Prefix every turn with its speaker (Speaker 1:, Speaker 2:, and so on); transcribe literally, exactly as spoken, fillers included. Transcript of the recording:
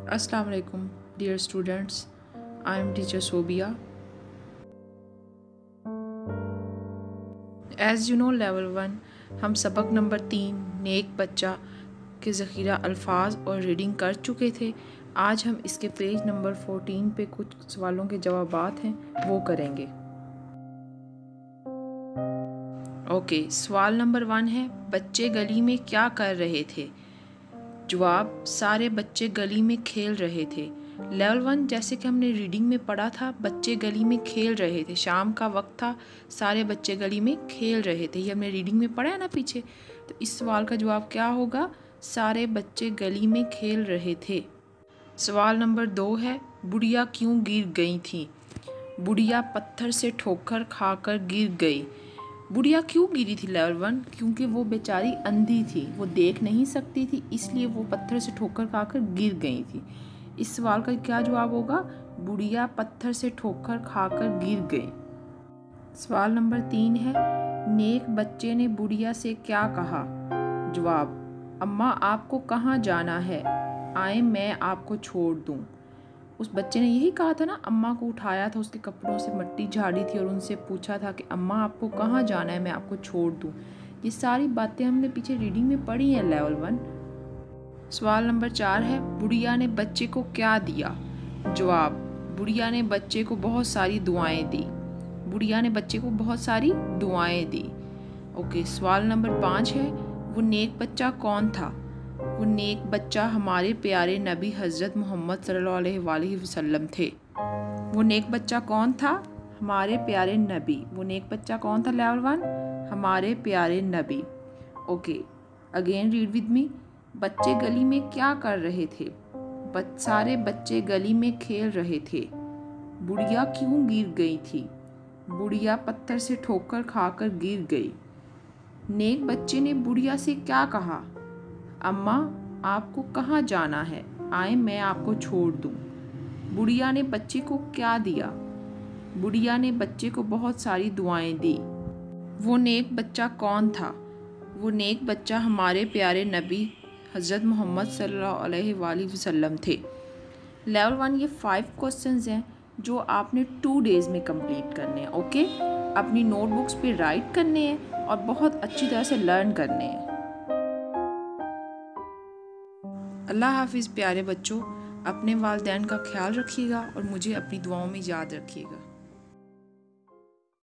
Speaker 1: Assalamu alaikum, dear students. I am teacher Sobia. As you know, level one हम सबक number तीन नेक बच्चा के ज़ख़ीरा अल्फाज और रीडिंग कर चुके थे। आज हम इसके पेज नंबर फोर्टीन पे कुछ सवालों के जवाबात हैं वो करेंगे। ओके okay, सवाल नंबर वन है, बच्चे गली में क्या कर रहे थे? जवाब, सारे बच्चे गली में खेल रहे थे। लेवल वन जैसे कि हमने रीडिंग में पढ़ा था, बच्चे गली में खेल रहे थे। शाम का वक्त था, सारे बच्चे गली में खेल रहे थे। ये हमने रीडिंग में पढ़ा है ना पीछे। तो इस सवाल का जवाब क्या होगा? सारे बच्चे गली में खेल रहे थे। सवाल नंबर दो है, बुढ़िया क्यों गिर गई थी? बुढ़िया पत्थर से ठोकर खाकर गिर गई। बुढ़िया क्यों गिरी थी लेवल वन? क्योंकि वो बेचारी अंधी थी, वो देख नहीं सकती थी, इसलिए वो पत्थर से ठोकर खाकर गिर गई थी। इस सवाल का क्या जवाब होगा? बुढ़िया पत्थर से ठोकर खाकर गिर गई। सवाल नंबर तीन है, नेक बच्चे ने बुढ़िया से क्या कहा? जवाब, अम्मा आपको कहाँ जाना है? आए मैं आपको छोड़ दूँ। उस बच्चे ने यही कहा था ना, अम्मा को उठाया था, उसके कपड़ों से मिट्टी झाड़ी थी और उनसे पूछा था कि अम्मा आपको कहाँ जाना है, मैं आपको छोड़ दूँ। ये सारी बातें हमने पीछे रीडिंग में पढ़ी हैं लेवल वन। सवाल नंबर चार है, बुढ़िया ने बच्चे को क्या दिया? जवाब, बुढ़िया ने बच्चे को बहुत सारी दुआएं दी। बुढ़िया ने बच्चे को बहुत सारी दुआएं दी। ओके, सवाल नंबर पाँच है, वो नेक बच्चा कौन था? वो नेक बच्चा हमारे प्यारे नबी हज़रत मोहम्मद सल्लल्लाहु अलैहि वसल्लम थे। वो नेक बच्चा कौन था? हमारे प्यारे नबी। वो नेक बच्चा कौन था लेवल वन? हमारे प्यारे नबी। Okay, again read with me. बच्चे गली में क्या कर रहे थे? बच सारे बच्चे गली में खेल रहे थे। बुढ़िया क्यों गिर गई थी? बुढ़िया पत्थर से ठोकर खाकर गिर गई। नेक बच्चे ने बुढ़िया से क्या कहा? अम्मा आपको कहाँ जाना है? आए मैं आपको छोड़ दूँ। बुढ़िया ने बच्चे को क्या दिया? बुढ़िया ने बच्चे को बहुत सारी दुआएं दी। वो नेक बच्चा कौन था? वो नेक बच्चा हमारे प्यारे नबी हज़रत मोहम्मद सल्लल्लाहु अलैहि वसल्लम थे। लेवल वन ये फाइव क्वेश्चंस हैं जो आपने टू डेज़ में कंप्लीट करने हैं। ओके, अपनी नोटबुक्स पे राइट करने हैं और बहुत अच्छी तरह से लर्न करने हैं। अल्लाह हाफिज़ प्यारे बच्चों, अपने वालिदैन का ख्याल रखिएगा और मुझे अपनी दुआओं में याद रखिएगा।